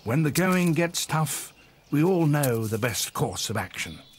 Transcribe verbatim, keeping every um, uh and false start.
When the going gets tough, we all know the best course of action.